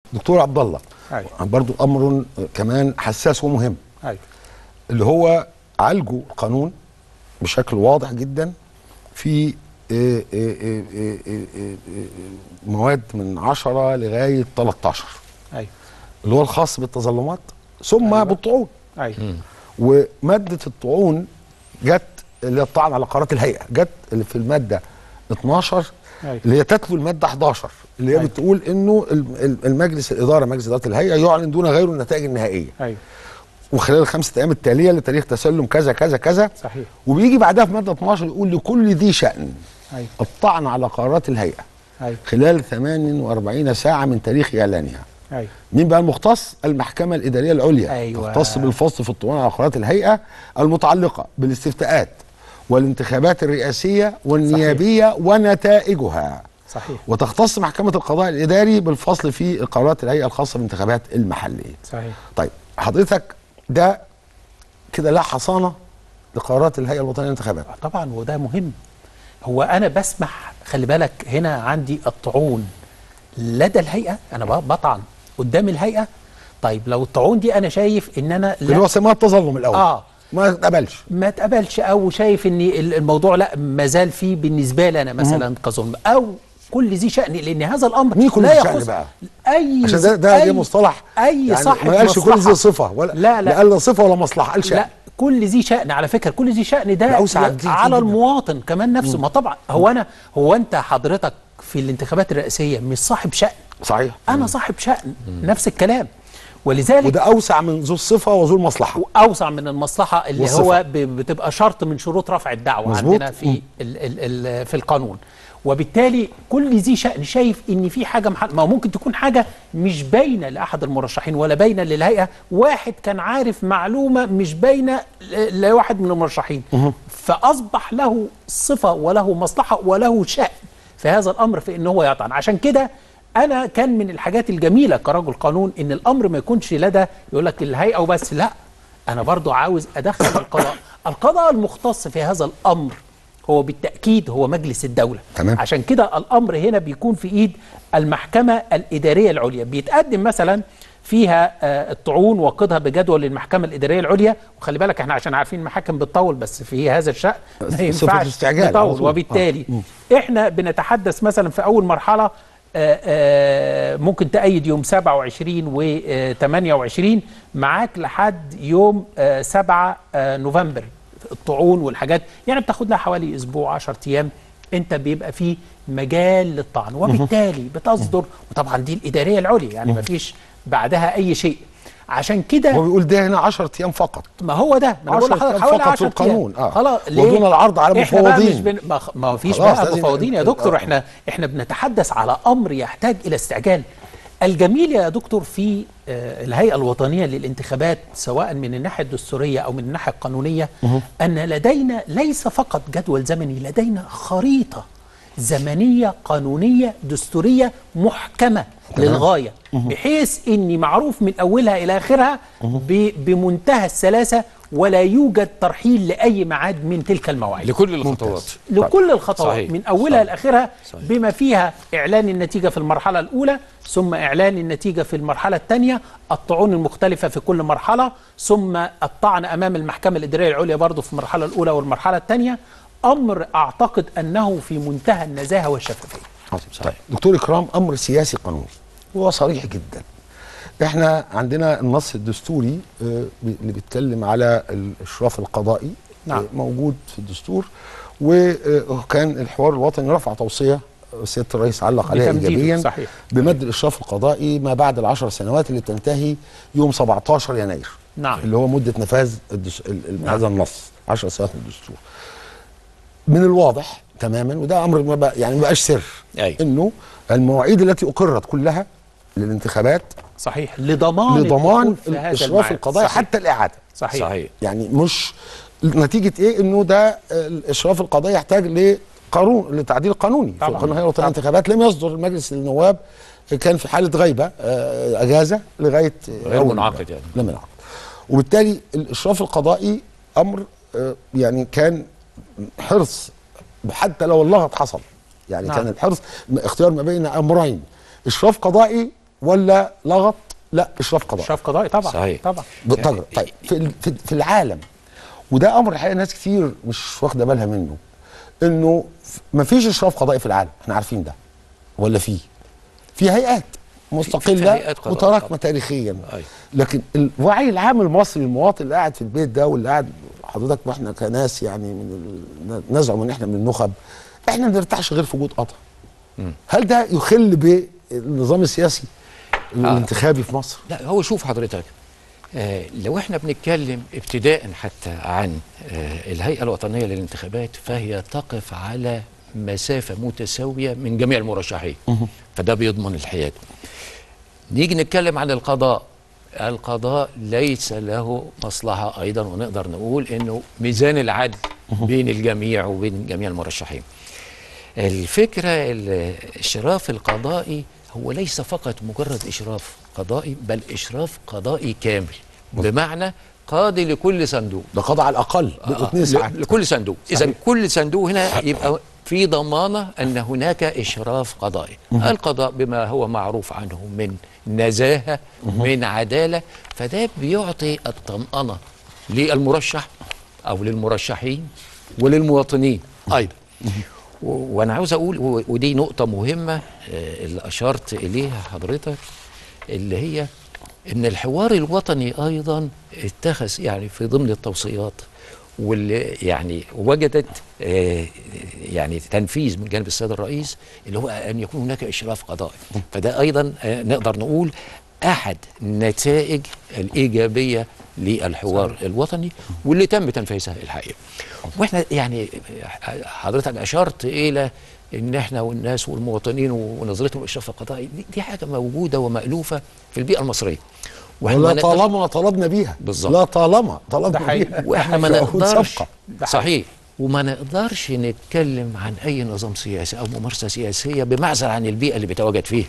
دكتور عبد الله، أيوة. برضو امر كمان حساس ومهم. أيوة. اللي هو عالجوا القانون بشكل واضح جدا في مواد من 10 لغايه 13. أيوة. اللي هو الخاص بالتظلمات ثم أيوة. بالطعون. أيوة. وماده الطعون جت اللي هي الطعن على قرارات الهيئه، جت اللي في الماده 12 أيوة. اللي هي تتلو الماده 11 اللي هي أيوة. بتقول انه المجلس الاداره، مجلس اداره الهيئه يعلن دون غيره النتائج النهائيه. أيوة. وخلال ال5 ايام التاليه لتاريخ تسلم كذا كذا كذا. صحيح. وبيجي بعدها في ماده 12 يقول لكل ذي شأن أيوة. الطعن على قرارات الهيئه أيوة. خلال 48 ساعه من تاريخ اعلانها. أيوة. مين بقى المختص؟ المحكمه الاداريه العليا. أيوة. تختص بالفصل في الطعون على قرارات الهيئه المتعلقه بالاستفتاءات والانتخابات الرئاسيه والنيابيه. صحيح. ونتائجها. صحيح. وتختص محكمه القضاء الاداري بالفصل في قرارات الهيئه الخاصه بالانتخابات المحليه. صحيح. طيب حضرتك ده كده لا حصانه لقرارات الهيئه الوطنيه للانتخابات. طبعا، وده مهم. هو انا بسمح، خلي بالك هنا عندي الطعون لدى الهيئه، انا بطعن قدام الهيئه. طيب لو الطعون دي انا شايف ان انا اللي هو سماها التظلم الاول ما اتقبلش، او شايف ان الموضوع لا ما زال فيه بالنسبه لي انا مثلا كظلم، او كل ذي شأن، لان هذا الامر مين كل لا ذي شأن بقى؟ اي عشان ده مصطلح اي يعني صاحب ما قالش مصلحة. كل ذي صفه ولا لا قال صفه ولا مصلحه، قال شأن. لا، كل ذي شأن. على فكره كل ذي شأن ده على المواطن كمان نفسه. ما طبعا هو انت حضرتك في الانتخابات الرئاسيه مش صاحب شأن. صحيح. انا صاحب شأن. نفس الكلام. ولذلك وده اوسع من ذو الصفه وذو المصلحه، واوسع من المصلحه اللي والصفة. هو بتبقى شرط من شروط رفع الدعوه. مزبوط. عندنا في في القانون. وبالتالي كل ذي شأن شايف ان في حاجه ما ممكن تكون حاجه مش باينه لاحد المرشحين ولا باينه للهيئه، واحد كان عارف معلومه مش باينه لواحد من المرشحين، فاصبح له صفه وله مصلحه وله شأن في هذا الامر في ان هو يطعن. عشان كده انا كان من الحاجات الجميله كرجل قانون ان الامر ما يكونش لدى يقول لك الهيئه وبس، لا، انا برضو عاوز ادخل القضاء. القضاء المختص في هذا الامر هو بالتأكيد هو مجلس الدولة. تمام. عشان كده الأمر هنا بيكون في إيد المحكمة الإدارية العليا، بيتقدم مثلا فيها الطعون وقضها بجدول للمحكمة الإدارية العليا. وخلي بالك احنا عشان عارفين المحاكم بتطول، بس في هذا الشأن ما ينفعش تطول. وبالتالي احنا بنتحدث مثلا في أول مرحلة ممكن تأيد يوم 27 و 28 معاك لحد يوم 7 نوفمبر. الطعون والحاجات يعني بتاخد لها حوالي اسبوع 10 ايام، انت بيبقى فيه مجال للطعن، وبالتالي بتصدر. وطبعا دي الاداريه العليا يعني ما فيش بعدها اي شيء. عشان كده هو بيقول ده هنا 10 ايام فقط. ما هو ده، ما انا بقول لحضرتك حوالي 10 ايام القانون. خلاص. ودون العرض على مفوضين. ما فيش بقى مفوضين يا دكتور. احنا بنتحدث على امر يحتاج الى استعجال. الجميل يا دكتور في الهيئة الوطنية للانتخابات سواء من الناحية الدستورية أو من الناحية القانونية أن لدينا ليس فقط جدول زمني، لدينا خريطة زمنية قانونية دستورية محكمة للغاية، بحيث أني معروف من أولها إلى آخرها بمنتهى السلاسة، ولا يوجد ترحيل لأي ميعاد من تلك المواعيد لكل الخطوات. لكل الخطوات. صحيح. من أولها لآخرها، بما فيها إعلان النتيجة في المرحلة الأولى، ثم إعلان النتيجة في المرحلة الثانية، الطعون المختلفة في كل مرحلة، ثم الطعن أمام المحكمة الإدارية العليا برضه في المرحلة الأولى والمرحلة الثانية. أمر أعتقد أنه في منتهى النزاهة والشفافية. صحيح. دكتور إكرام، أمر سياسي قانوني هو صريح جدا. احنا عندنا النص الدستوري اللي بيتكلم على الإشراف القضائي. نعم. موجود في الدستور، وكان الحوار الوطني رفع توصية سيادة الرئيس علق عليها إيجابيا. صحيح. بمد الإشراف القضائي ما بعد ال10 سنوات اللي تنتهي يوم 17 يناير. نعم. اللي هو مدة نفاذ هذا النص 10 سنوات من الدستور. من الواضح تماما، وده امر ما بقاش سر، انه المواعيد التي اقرت كلها للانتخابات صحيح لضمان الاشراف القضائي حتى الاعاده. صحيح. يعني مش نتيجه ايه انه ده الاشراف القضائي يحتاج لتعديل قانوني. في قانون الهيئه الوطنيه للانتخابات لم يصدر مجلس النواب، كان في حاله غيبه اجازه لغايه غير منعقد يعني لم ينعقد. وبالتالي الاشراف القضائي امر يعني كان حرص حتى لو اللغط حصل يعني. نعم. كان الحرص اختيار ما بين امرين: اشراف قضائي ولا لغط؟ لا، اشراف قضائي. اشراف قضائي طبعا. صحيح. طبعا. طيب في العالم، وده امر الحقيقه ناس كتير مش واخده بالها منه، انه مفيش اشراف قضائي في العالم، احنا عارفين ده ولا في هيئات مستقله متراكمه تاريخيا. لكن الوعي العام المصري، المواطن اللي قاعد في البيت ده واللي قاعد حضرتك واحنا كناس يعني نزعم ان احنا من النخب، احنا ما بنرتاحش غير في وجود قطع. هل ده يخل بالنظام السياسي الانتخابي في مصر؟ لا، هو شوف حضرتك، لو احنا بنتكلم ابتداء حتى عن الهيئة الوطنية للانتخابات، فهي تقف على مسافة متساوية من جميع المرشحين، فده بيضمن الحياد. نيجي نتكلم عن القضاء ليس له مصلحة أيضا، ونقدر نقول إنه ميزان العدل بين الجميع وبين جميع المرشحين. الفكرة الإشراف القضائي هو ليس فقط مجرد إشراف قضائي، بل إشراف قضائي كامل، بمعنى قاضي لكل صندوق. ده قضاء على الأقل 2 ساعات لكل صندوق. إذا كل صندوق هنا يبقى في ضمانة أن هناك إشراف قضائي. القضاء بما هو معروف عنه من نزاهة، من عدالة، فده بيعطي الطمأنة للمرشح أو للمرشحين وللمواطنين أيضا. وأنا عاوز أقول، ودي نقطة مهمة اللي أشرت إليها حضرتك، اللي هي إن الحوار الوطني أيضا اتخذ يعني في ضمن التوصيات، واللي يعني وجدت يعني تنفيذ من جانب السيد الرئيس، اللي هو أن يكون هناك إشراف قضائي. فده أيضا نقدر نقول أحد النتائج الإيجابية للحوار الوطني، واللي تم تنفيذها الحقيقة. واحنا يعني حضرتك أشرت إلى إن احنا والناس والمواطنين ونظرتهم للإشراف القضائي دي حاجة موجودة ومألوفة في البيئة المصرية، ولا طالما طلبنا بيها. بالظبط. لا طالما طلبنا بيها، واحنا ما نقدرش. صحيح. وما نقدرش نتكلم عن اي نظام سياسي او ممارسه سياسيه بمعزل عن البيئه اللي بيتواجد فيها.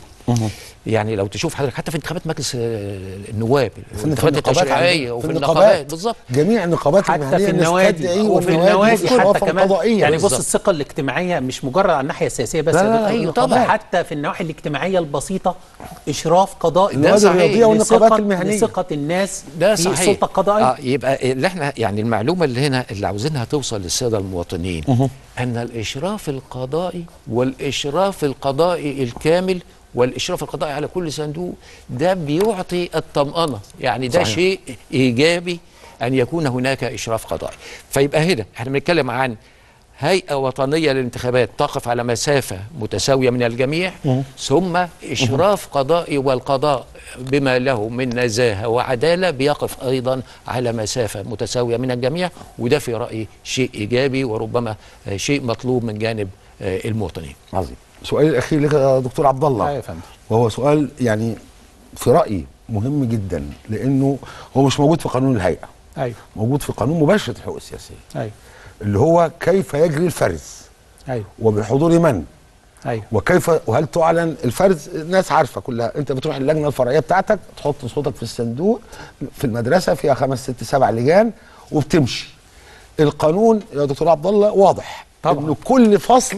يعني لو تشوف حضرتك حتى في انتخابات مجلس النواب، في الانتخابات التشريعيه وفي النقابات، بالظبط، جميع النقابات حتى في النوادي وفي النوادي حتى كمان. يعني بص، الثقه الاجتماعيه مش مجرد على الناحيه السياسيه بس، ايوه طبعا، حتى في النواحي الاجتماعيه البسيطه اشراف قضائي. ده صحيح. والنقابات المهنيه، ثقه الناس ده في صحيح. السلطه القضائيه. يبقى اللي احنا يعني المعلومه اللي هنا اللي عاوزينها توصل للساده المواطنين، ان الاشراف القضائي والاشراف القضائي الكامل والإشراف القضائي على كل صندوق ده بيعطي الطمأنة. يعني ده صحيح. شيء إيجابي أن يكون هناك إشراف قضائي. فيبقى هنا احنا بنتكلم عن هيئة وطنية للانتخابات تقف على مسافة متساوية من الجميع، ثم إشراف قضائي، والقضاء بما له من نزاهة وعدالة بيقف أيضا على مسافة متساوية من الجميع. وده في رأيي شيء إيجابي، وربما شيء مطلوب من جانب المواطنين. عظيم. سؤالي الأخير لك يا دكتور عبد الله. أيوة يا فندم. وهو سؤال يعني في رأيي مهم جدا، لأنه هو مش موجود في قانون الهيئة. أيوة. موجود في قانون مباشرة الحقوق السياسية. أيوة. اللي هو كيف يجري الفرز. أيوة. وبحضور من. أيوة. وهل تعلن الفرز؟ الناس عارفة كلها. أنت بتروح اللجنة الفرعية بتاعتك، تحط صوتك في الصندوق في المدرسة فيها 5 6 7 لجان وبتمشي. القانون يا دكتور عبد الله واضح طبعا، إنه كل فصل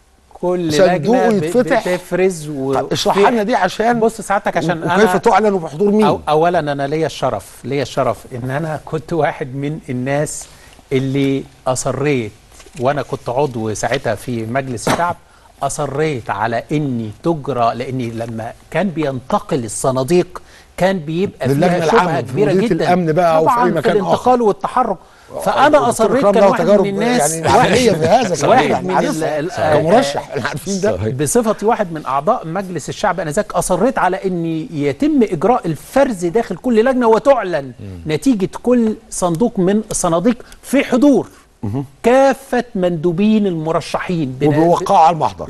كل لجنه بتفرز. اشرح لنا دي عشان بص ساعتك، عشان انا وكيف تعلن وبحضور مين؟ اولا انا ليا الشرف ان انا كنت واحد من الناس اللي اصريت، وانا كنت عضو ساعتها في مجلس الشعب، اصريت على اني تجرى، لاني لما كان بينتقل الصناديق كان بيبقى فيها شبهه كبيره جدا الامن بقى طبعا في الانتقال والتحرك. فانا اصريت كواحد من الناس، يعني عمليه في هذا واحد من كمرشح، احنا عارفين ده بصفتي واحد من اعضاء مجلس الشعب انذاك، اصريت على ان يتم اجراء الفرز داخل كل لجنه، وتعلن نتيجه كل صندوق من الصناديق في حضور كافه مندوبين المرشحين، وبيوقعوا على المحضر،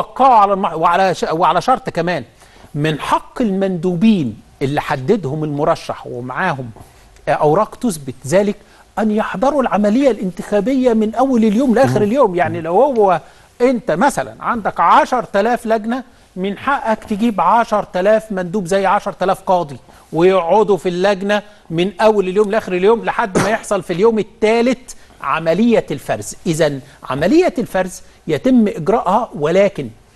وعلى شرط كمان من حق المندوبين اللي حددهم المرشح ومعاهم اوراق تثبت ذلك أن يحضروا العملية الانتخابية من أول اليوم لآخر اليوم. يعني لو هو أنت مثلا عندك 10,000 لجنة، من حقك تجيب 10,000 مندوب زي 10,000 قاضي، ويقعدوا في اللجنة من أول اليوم لآخر اليوم لحد ما يحصل في اليوم الثالث عملية الفرز. إذن عملية الفرز يتم إجراءها، ولكن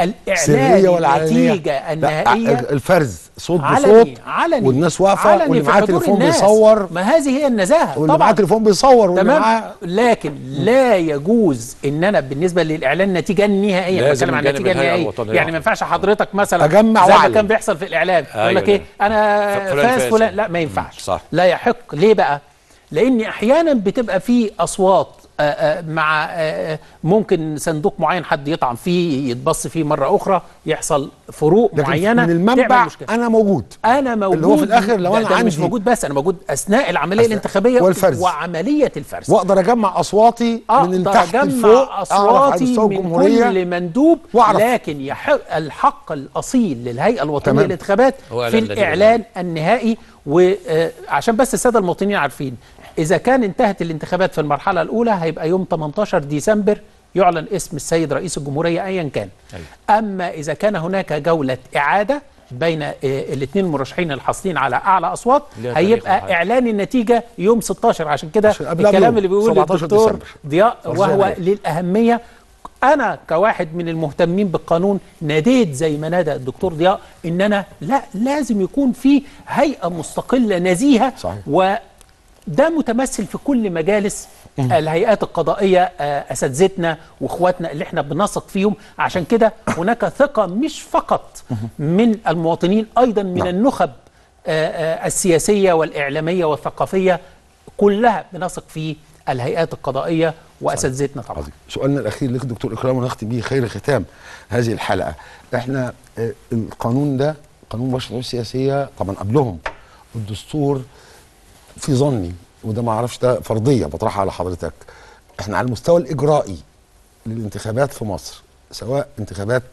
سرية ولا علنية؟ النتيجة النهائية الفرز صوت علني بصوت علني والناس واقفة علني واللي في معاه حضور تليفون الناس. بيصور، ما هذه هي النزاهة واللي معاه تليفون بيصور واللي تمام. معاه. لكن لا يجوز ان انا بالنسبه للاعلان النتيجه النهائيه، لازم بتكلم عن من جانب النتيجه الهيئة النهائيه، الوطنية. يعني ما ينفعش حضرتك مثلا أجمع زي ما وأعلن. كان بيحصل في الاعلام يقول لك أيوة. ايه انا فلان فاز فاز. فلان، لا ما ينفعش. صح. لا يحق. ليه بقى؟ لان احيانا بتبقى في اصوات مع ممكن صندوق معين حد يطعن فيه يتبص فيه مره اخرى، يحصل فروق لكن معينه من المنبع تعمل مشكلة. انا موجود، انا موجود اللي هو في الاخر لو انا ده عندي مش موجود بس انا موجود اثناء العمليه الانتخابيه والفرز. وعمليه الفرز، واقدر اجمع اصواتي من اقدر تحت اجمع لفوق، اعرف على اصواتي مستوى من الجمهوريه كل مندوب، وأعرف. لكن يحق الحق الاصيل للهيئه الوطنيه تمام. للانتخابات هو في إعلان الاعلان النهائي. وعشان بس الساده المواطنين عارفين، اذا كان انتهت الانتخابات في المرحله الاولى هيبقى يوم 18 ديسمبر يعلن اسم السيد رئيس الجمهوريه ايا كان. أيوة. اما اذا كان هناك جوله اعاده بين الاثنين المرشحين الحاصلين على اعلى اصوات ليها تاريخ هيبقى محدد. اعلان النتيجه يوم 16. عشان كده عشان قبلها الكلام بيوم، اللي بيقوله 17 الدكتور ديسمبر. ضياء وهو عليه. للاهميه. انا كواحد من المهتمين بالقانون ناديت زي ما نادى الدكتور ضياء ان انا لا لازم يكون في هيئه مستقله نزيهه. صحيح. وده متمثل في كل مجالس الهيئات القضائيه، اساتذتنا واخواتنا اللي احنا بنثق فيهم. عشان كده هناك ثقه مش فقط من المواطنين، ايضا من النخب السياسيه والاعلاميه والثقافيه، كلها بنثق في الهيئات القضائيه واساتذتنا طبعا. سؤالنا الاخير لك دكتور اكرام ونختم به خير ختام هذه الحلقه. احنا القانون ده قانون مباشر السياسيه طبعا قبلهم الدستور، في ظني وده ما اعرفش، ده فرضيه بطرحها على حضرتك، احنا على المستوى الاجرائي للانتخابات في مصر، سواء انتخابات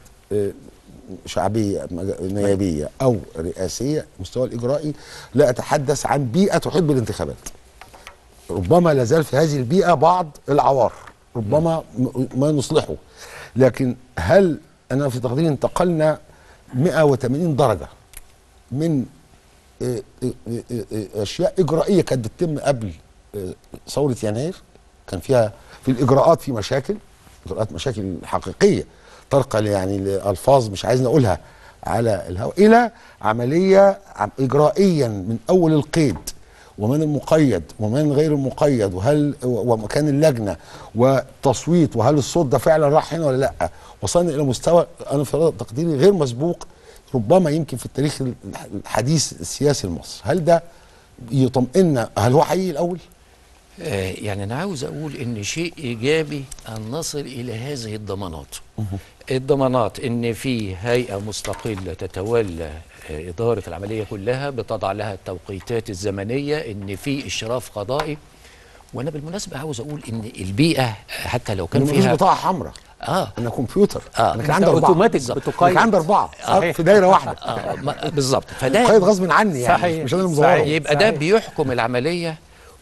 شعبيه نيابيه او رئاسيه، المستوى الاجرائي لا اتحدث عن بيئه تحيط بالانتخابات. ربما لا زال في هذه البيئه بعض العوار، ربما ما نصلحه، لكن هل انا في تقديري انتقلنا 180 درجه من اشياء اجرائيه كانت بتتم قبل ثوره يناير، كان فيها في الاجراءات في مشاكل، مشاكل حقيقيه ترقى يعني لالفاظ مش عايز نقولها على الهواء، الى عمليه اجرائيا من اول القيد ومن المقيد ومن غير المقيد، ومكان اللجنه والتصويت، وهل الصوت ده فعلا راح هنا ولا لا. وصلنا الى مستوى انا في تقديري غير مسبوق، ربما يمكن في التاريخ الحديث السياسي المصري. هل ده يطمئننا؟ هل هو حقيقي الاول؟ يعني انا عاوز اقول ان شيء ايجابي ان نصل الى هذه الضمانات. الضمانات ان في هيئه مستقله تتولى اداره العمليه كلها، بتضع لها التوقيتات الزمنيه، ان في اشراف قضائي. وانا بالمناسبه عاوز اقول ان البيئه حتى لو كان فيها بطاقه حمراء، انا كمبيوتر، انا كان عندي 4، اوتوماتيك بتقيد، كان عندي 4 في دايره واحده بالظبط. فده قيد غصب عني يعني، صحيح. مش انا مزوره. يبقى ده بيحكم العمليه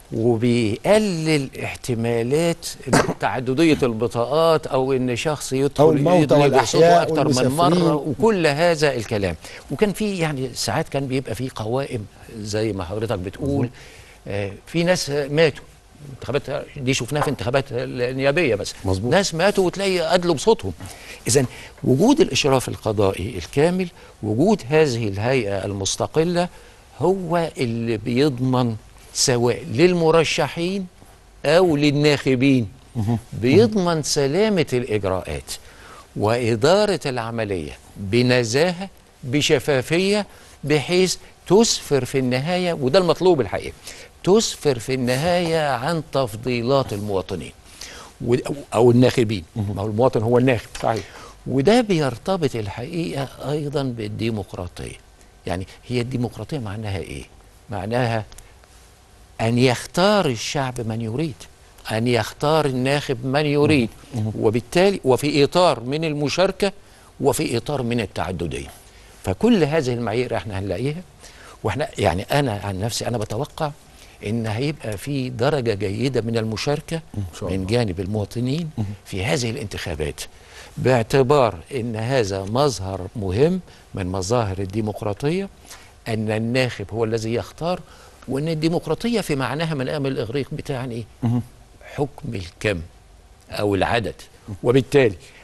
وبيقلل احتمالات تعددية البطاقات او ان شخص يدخل يدلج صوته اكتر من مرة وكل هذا الكلام. وكان في يعني ساعات كان بيبقى في قوائم زي ما حضرتك بتقول، في ناس ماتوا، انتخابات دي شفناها في انتخابات النيابية بس، مظبوط. ناس ماتوا وتلاقي أدلوا بصوتهم. إذن وجود الإشراف القضائي الكامل، وجود هذه الهيئة المستقلة هو اللي بيضمن سواء للمرشحين أو للناخبين، بيضمن سلامة الإجراءات وإدارة العملية بنزاهة بشفافية، بحيث تسفر في النهاية، وده المطلوب الحقيقة، تسفر في النهاية عن تفضيلات المواطنين أو الناخبين. ما هو المواطن هو الناخب. صحيح. وده بيرتبط الحقيقة أيضا بالديمقراطية. يعني هي الديمقراطية معناها إيه؟ معناها أن يختار الشعب من يريد، أن يختار الناخب من يريد، وبالتالي وفي إطار من المشاركة وفي إطار من التعددية. فكل هذه المعايير احنا هنلاقيها، واحنا يعني أنا عن نفسي أنا بتوقع إن هيبقى في درجة جيدة من المشاركة من جانب المواطنين في هذه الانتخابات، باعتبار إن هذا مظهر مهم من مظاهر الديمقراطية، أن الناخب هو الذي يختار، وأن الديمقراطية في معناها من أمل الإغريق بتاعني إيه؟ حكم الكم أو العدد. وبالتالي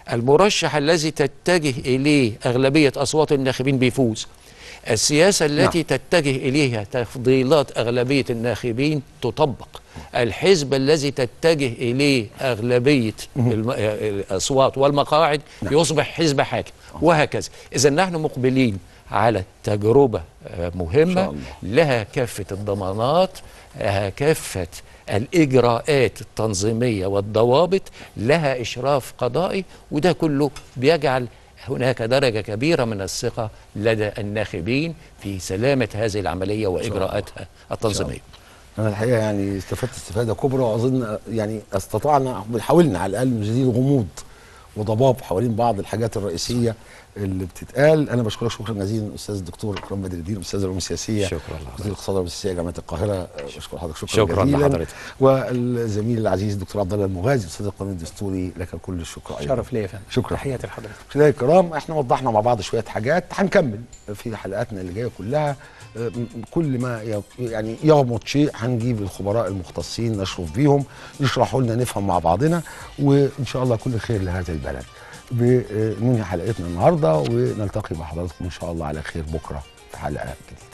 المرشح الذي تتجه إليه أغلبية أصوات الناخبين بيفوز. السياسة التي تتجه إليها تفضيلات أغلبية الناخبين تطبق. الحزب الذي تتجه إليه أغلبية الأصوات والمقاعد يصبح حزب حاكم، وهكذا. إذا نحن مقبلين على تجربة مهمة لها كافة الضمانات، لها كافة الإجراءات التنظيمية والضوابط، لها إشراف قضائي، وده كله بيجعل هناك درجة كبيرة من الثقة لدى الناخبين في سلامة هذه العملية وإجراءاتها التنظيمية. أنا الحقيقة يعني استفدت استفادة كبرى، وأظن يعني استطعنا حاولنا على الأقل نزيد غموض وضباب حوالين بعض الحاجات الرئيسية اللي بتتقال. أنا بشكرك شكرا جزيلا الأستاذ الدكتور إكرام بدر الدين، أستاذ العلوم السياسية، شكرا وزير الاقتصاد والعلوم السياسية جامعة القاهرة. بشكر حضرتك شكرا جزيلا. لحضرتك. والزميل العزيز الدكتور عبد الله المغازي أستاذ القانون الدستوري، لك كل الشكر أيضا. شرف ليا يا فندم. شكرا. تحياتي لحضرتك. مشاهدينا الكرام، احنا وضحنا مع بعض شويه حاجات، هنكمل في حلقاتنا اللي جايه كلها. كل ما يعني يغمض شيء هنجيب الخبراء المختصين نشرف بيهم يشرحوا لنا، نفهم مع بعضنا، وان شاء الله كل خير لهذا البلد. بننهي حلقتنا النهارده ونلتقي مع حضراتكم ان شاء الله على خير بكره في حلقه جديده.